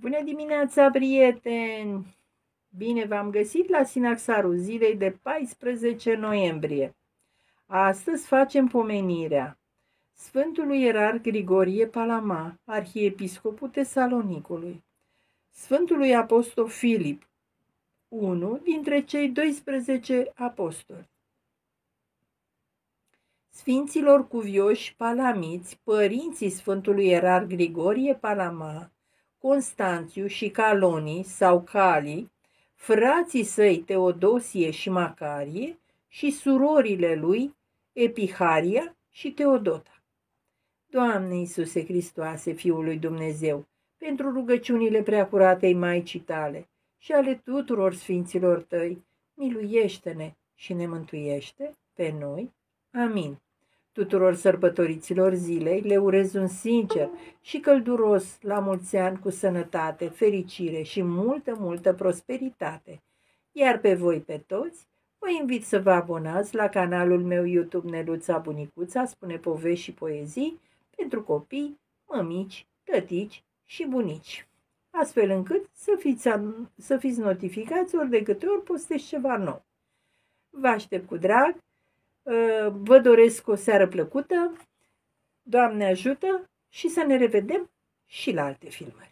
Bună dimineața, prieteni! Bine v-am găsit la Sinaxarul zilei de 14 noiembrie. Astăzi facem pomenirea Sfântului Ierarh Grigorie Palama, arhiepiscopul Tesalonicului, Sfântului Apostol Filip, unul dintre cei 12 apostoli, Sfinților cuvioși palamiți, părinții Sfântului Ierarh Grigorie Palama, Constanțiu și Calonii sau Cali, frații săi Teodosie și Macarie și surorile lui Epiharia și Teodota. Doamne Iisuse Hristoase, Fiul lui Dumnezeu, pentru rugăciunile preacuratei Maicii tale și ale tuturor sfinților tăi, miluiește-ne și ne mântuiește pe noi. Amin. Tuturor sărbătoriților zilei le urez un sincer și călduros la mulți ani cu sănătate, fericire și multă prosperitate. Iar pe voi pe toți vă invit să vă abonați la canalul meu YouTube Neluța Bunicuța, spune povești și poezii pentru copii, mămici, tătici și bunici, astfel încât să fiți notificați ori de câte ori postez ceva nou. Vă aștept cu drag. Vă doresc o seară plăcută, Doamne ajută și să ne revedem și la alte filmări.